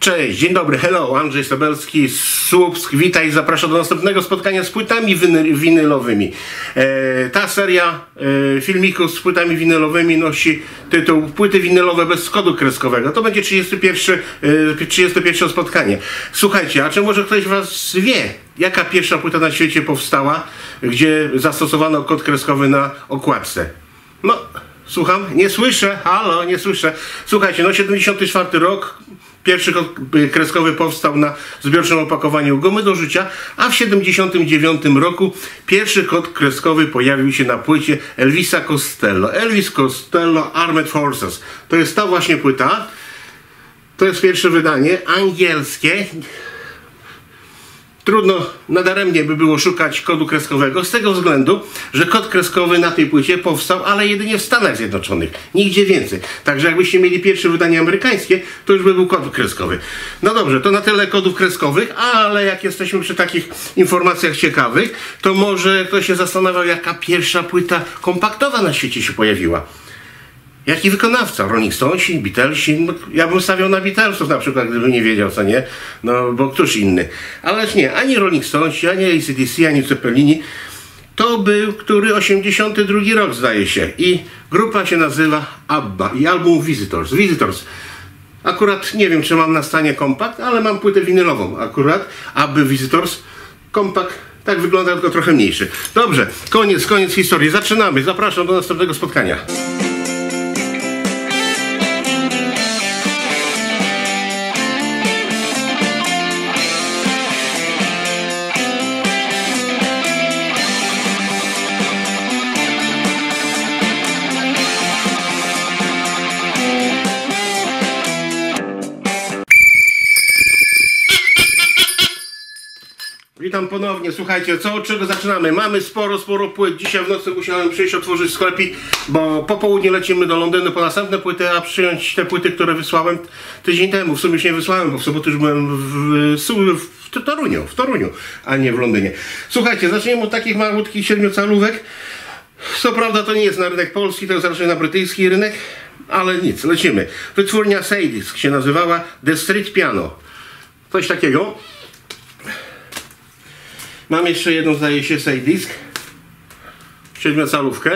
Cześć, dzień dobry, hello, Andrzej Sobelski z Słupsk, witaj, zapraszam do następnego spotkania z płytami winylowymi. Ta seria filmików z płytami winylowymi nosi tytuł Płyty winylowe bez kodu kreskowego. To będzie 31 spotkanie. Słuchajcie, a czy może ktoś was wie, jaka pierwsza płyta na świecie powstała, gdzie zastosowano kod kreskowy na okładce? No, słucham? Nie słyszę, halo, nie słyszę. Słuchajcie, no 74 rok. Pierwszy kod kreskowy powstał na zbiorczym opakowaniu gumy do życia, a w 79 roku pierwszy kod kreskowy pojawił się na płycie Elvisa Costello. Elvis Costello Armed Forces. To jest ta właśnie płyta. To jest pierwsze wydanie angielskie. Trudno, nadaremnie by było szukać kodu kreskowego z tego względu, że kod kreskowy na tej płycie powstał, ale jedynie w Stanach Zjednoczonych, nigdzie więcej. Także jakbyście mieli pierwsze wydanie amerykańskie, to już by był kod kreskowy. No dobrze, to na tyle kodów kreskowych, ale jak jesteśmy przy takich informacjach ciekawych, to może ktoś się zastanawiał, jaka pierwsza płyta kompaktowa na świecie się pojawiła. Jaki wykonawca? Rolling Stonesi, Beatlesi? No, ja bym stawiał na Beatlesów na przykład, gdybym nie wiedział, co nie. No, bo któż inny. Ależ nie, ani Rolling Stonesi, ani AC/DC, ani Zeppelini. To był, który 82 rok zdaje się. I grupa się nazywa ABBA i album Visitors. Akurat nie wiem, czy mam na stanie kompakt, ale mam płytę winylową. Akurat ABBA Visitors. Kompakt tak wygląda, tylko trochę mniejszy. Dobrze, koniec historii. Zaczynamy. Zapraszam do następnego spotkania. Witam ponownie, słuchajcie, od czego zaczynamy? Mamy sporo płyt. Dzisiaj w nocy musiałem przyjść otworzyć sklepik, bo po południu lecimy do Londynu po następne płyty, a przyjąć te płyty, które wysłałem tydzień temu. W sumie już nie wysłałem, bo w sobotę już byłem w Toruniu, a nie w Londynie. Słuchajcie, zaczniemy od takich malutkich 7-calówek. Co prawda to nie jest na rynek polski, to jest raczej na brytyjski rynek, ale nic, lecimy. Wytwórnia Seydisc się nazywała The Street Piano. Coś takiego. Mam jeszcze jedną, zdaje się, Seydisc. 7-calówkę.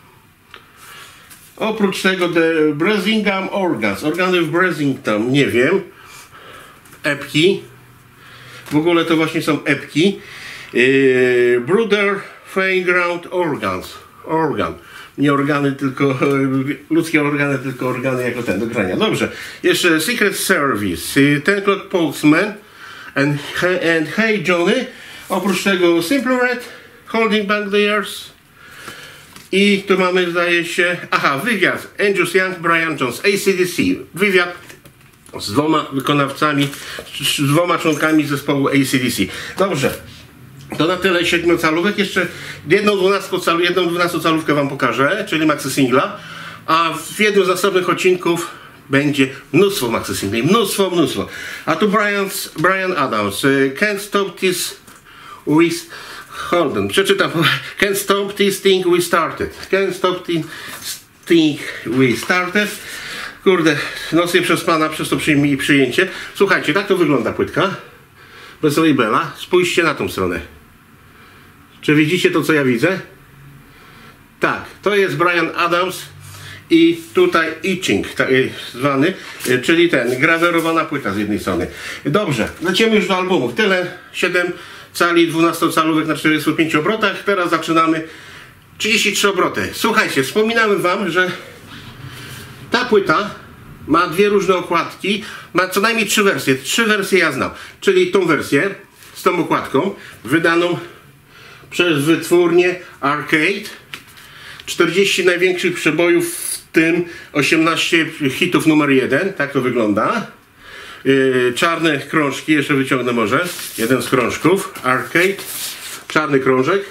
Oprócz tego The Bressingham Organs. Organy w Bressington, nie wiem. Epki. W ogóle to właśnie są epki. Bruder Fairground Organs. Organ. Nie organy, tylko ludzkie organy, tylko organy jako ten do grania. Dobrze. Jeszcze Secret Service. Ten Clock Postman. And Hey Johnny. Oprócz tego Simple Red, Holding Back the Years. I tu mamy, zdaje się, wywiad. Angus Young, Brian Jones, AC/DC. Wywiad z dwoma wykonawcami, z dwoma członkami zespołu AC/DC. Dobrze, to na tyle 7-calówek. Jeszcze jedną 12-calówkę wam pokażę, czyli maxi singla. A w jednym z następnych odcinków będzie mnóstwo maxi singli, mnóstwo. A tu Bryan Adams, Can't Stop This przeczytam. Can't stop this thing we started. Can't stop this thing we started. Kurde, noc nie przespana przez to przyjęcie. Słuchajcie, tak to wygląda płytka. Bez labela. Spójrzcie na tą stronę. Czy widzicie to, co ja widzę? Tak, to jest Bryan Adams i tutaj etching, tak zwany, czyli grawerowana płyta z jednej strony. Dobrze, lecimy już do albumów. Tyle, 7 cali 12-calówek na 45 obrotach. Teraz zaczynamy 33 obroty. Słuchajcie, wspominałem wam, że ta płyta ma dwie różne okładki. Ma co najmniej 3 wersje. 3 wersje ja znam. Czyli tą wersję z tą okładką wydaną przez wytwórnię Arcade. 40 największych przebojów, w tym 18 hitów numer 1. Tak to wygląda. Czarne krążki, jeszcze wyciągnę może. Jeden z krążków. Arcade. Czarny krążek.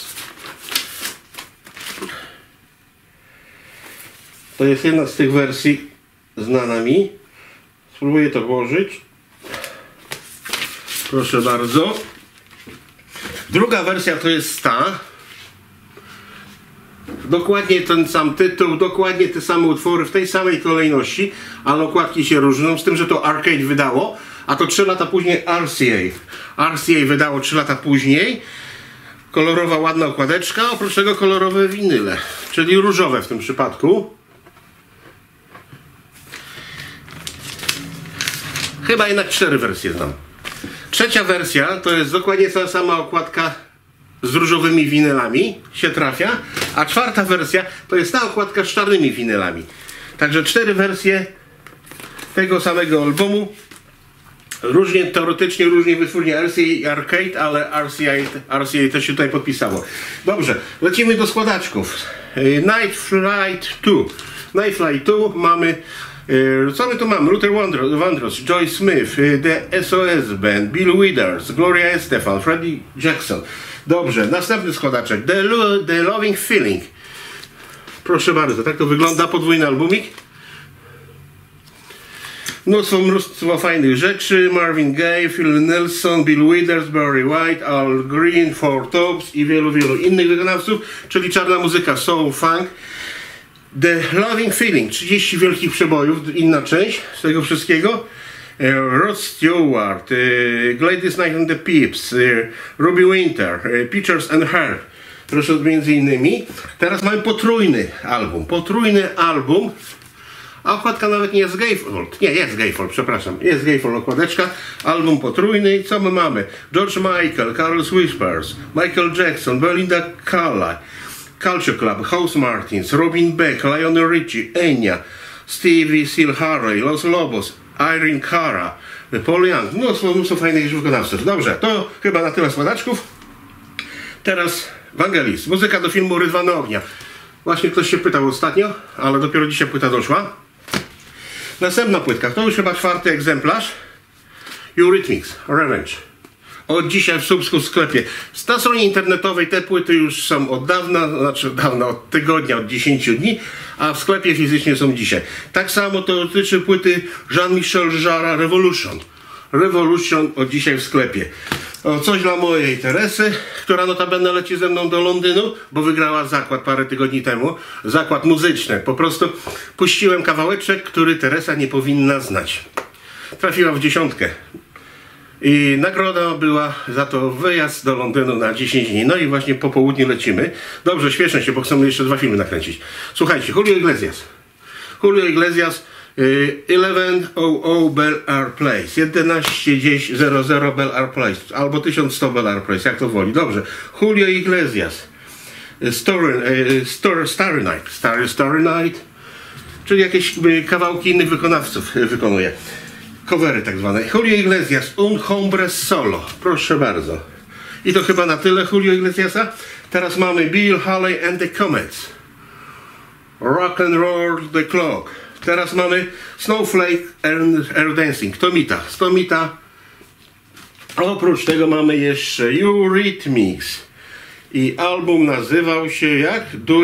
To jest jedna z tych wersji znana mi. Spróbuję to włożyć. Proszę bardzo. Druga wersja to jest ta. Dokładnie ten sam tytuł, dokładnie te same utwory w tej samej kolejności, ale okładki się różnią, z tym, że to Arcade wydało, a to 3 lata później RCA. RCA wydało 3 lata później. Kolorowa, ładna okładeczka, oprócz tego kolorowe winyle, czyli różowe w tym przypadku. Chyba jednak 4 wersje znam. Trzecia wersja to jest dokładnie ta sama okładka z różowymi winylami, się trafia, a 4. wersja to jest ta okładka z czarnymi winylami. Także 4 wersje tego samego albumu. Różnie, teoretycznie różnie wytwórnie RCA i Arcade, ale RCA też się tutaj podpisało. Dobrze, lecimy do składaczków. Night Flight 2. Night Flight 2 mamy, co my tu mamy? Luther Vandross, Joy Smith, The SOS Band, Bill Withers, Gloria Estefan, Freddie Jackson. Dobrze, następny składaczek. The Loving Feeling. Proszę bardzo, tak to wygląda, podwójny albumik. Mnóstwo fajnych rzeczy. Marvin Gaye, Phil Nelson, Bill Withers, Barry White, Al Green, Four Tops i wielu innych wykonawców, czyli czarna muzyka, soul, funk. The Loving Feeling, 30 wielkich przebojów, inna część z tego wszystkiego. Rod Stewart, Gladys Knight and the Pips, Ruby Winter, Peaches and Her, proszę między innymi. Teraz mamy potrójny album, a okładka nawet nie jest Gatefold, nie, jest Gatefold, przepraszam, jest Gatefold okładeczka, album potrójny i co my mamy? George Michael, Carlos Whispers, Michael Jackson, Belinda Carlisle, Culture Club, House Martins, Robin Beck, Lionel Richie, Enya, Stevie Seal Harvey, Los Lobos, Irene Cara, Paul Young, mnóstwo fajnych wykonawców. Dobrze, to chyba na tyle składaczków. Teraz Vangelis, muzyka do filmu Rydwany Ognia. Właśnie ktoś się pytał ostatnio, ale dopiero dzisiaj płyta doszła. Następna płytka, to już chyba 4. egzemplarz. Eurythmics, Revenge. Od dzisiaj w Słupsku w sklepie. Na stronie internetowej te płyty już są od dawna, od tygodnia, od 10 dni, a w sklepie fizycznie są dzisiaj. Tak samo to dotyczy płyty Jean-Michel Jarre Revolution. Revolution od dzisiaj w sklepie. O, coś dla mojej Teresy, która notabene leci ze mną do Londynu, bo wygrała zakład parę tygodni temu. Zakład muzyczny. Po prostu puściłem kawałeczek, który Teresa nie powinna znać. Trafiła w 10. I nagroda była za to wyjazd do Londynu na 10 dni. No i właśnie po południu lecimy. Dobrze, śpieszę się, bo chcemy jeszcze 2 filmy nakręcić. Słuchajcie, Julio Iglesias. Julio Iglesias, 1100 Bel Air Place. 1100 Bel Air Place. Albo 1100 Bel Air Place, jak to woli. Dobrze. Julio Iglesias. Starry Night. Starry Night. Czyli jakieś kawałki innych wykonawców wykonuje. Covery tak zwane. Julio Iglesias, Un Hombre Solo. Proszę bardzo. I to chyba na tyle Julio Iglesiasa. Teraz mamy Bill Haley and the Comets. Rock and Roll the Clock. Teraz mamy Snowflake and Air Dancing. Tomita. Oprócz tego mamy jeszcze Eurythmics. I album nazywał się jak?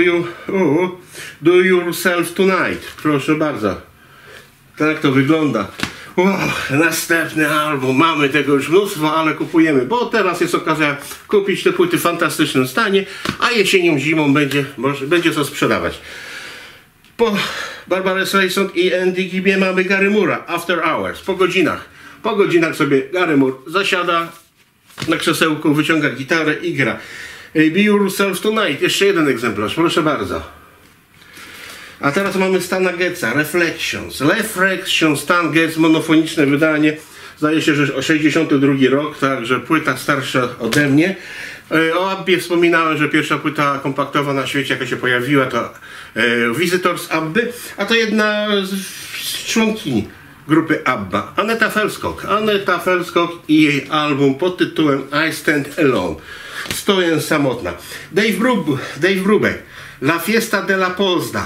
Do Yourself Tonight. Proszę bardzo. Tak to wygląda. Wow, następny album. Mamy tego już mnóstwo, ale kupujemy, bo teraz jest okazja kupić te płyty w fantastycznym stanie, a jesienią, zimą będzie co sprzedawać. Po Barbara Streisand i Andy Gibbie mamy Gary Moore'a, After Hours, po godzinach sobie Gary Moore zasiada na krzesełku, wyciąga gitarę i gra. Be Yourself Tonight, jeszcze jeden egzemplarz, proszę bardzo. A teraz mamy Stana Getza, Reflections, Stan Getz, monofoniczne wydanie, zdaje się, że o 62 rok, także płyta starsza ode mnie. O Abbie wspominałem, że pierwsza płyta kompaktowa na świecie, jaka się pojawiła, to Visitors Abby, a to jedna z członkini grupy ABBA, Aneta Felsskog i jej album pod tytułem I Stand Alone, Stoję samotna. Dave Brubeck, La Fiesta de la Pozda.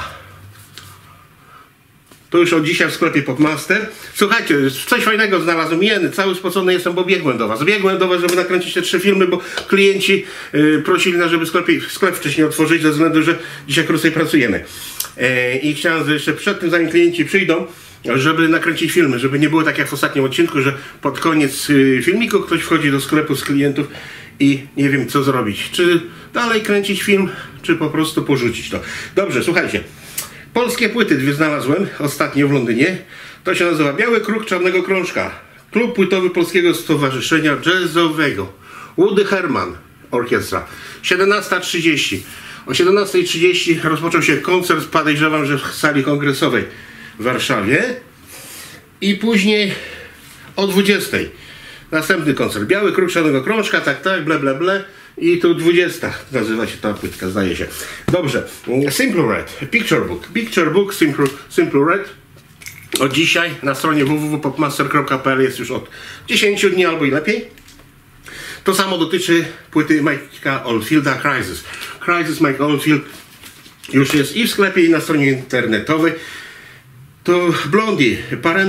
To już od dzisiaj w sklepie Popmaster. Słuchajcie, coś fajnego znalazłem. Cały spocony jestem, bo biegłem do was, żeby nakręcić te 3 filmy, bo klienci prosili nas, żeby sklep wcześniej otworzyć, ze względu, że dzisiaj krócej pracujemy. I chciałem, że jeszcze przed tym, zanim klienci przyjdą, żeby nakręcić filmy, żeby nie było tak jak w ostatnim odcinku, że pod koniec filmiku ktoś wchodzi do sklepu z klientów i nie wiem co zrobić. Czy dalej kręcić film, czy po prostu porzucić to. Dobrze, słuchajcie. Polskie płyty 2 znalazłem ostatnio w Londynie. To się nazywa Biały Kruk Czarnego Krążka. Klub płytowy Polskiego Stowarzyszenia Jazzowego. Woody Herman Orkiestra. 17:30. O 17:30 rozpoczął się koncert, podejrzewam, że w sali kongresowej w Warszawie. I później o 20:00 następny koncert. Biały Kruk Czarnego Krążka, tak, ble, ble, ble. I tu 20 nazywa się ta płytka, zdaje się. Dobrze. Simple Red, Picture Book Simple Red. Od dzisiaj na stronie www.popmaster.pl jest już od 10 dni albo i lepiej. To samo dotyczy płyty Mike'a Oldfielda Crisis. Crisis Mike Oldfield już jest i w sklepie, i na stronie internetowej. To Blondie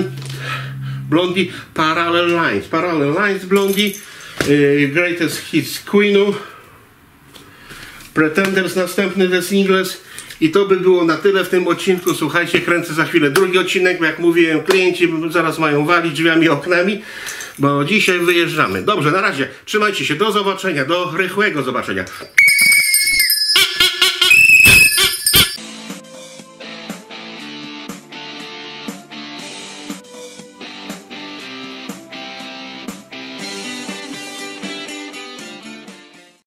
Parallel Lines Blondie, Greatest Hits Queenu, Pretenders następny The Singles. I to by było na tyle w tym odcinku. Słuchajcie, kręcę za chwilę drugi odcinek, bo jak mówiłem, klienci zaraz mają walić drzwiami, oknami, bo dzisiaj wyjeżdżamy. Dobrze, na razie, trzymajcie się, do zobaczenia, do rychłego zobaczenia.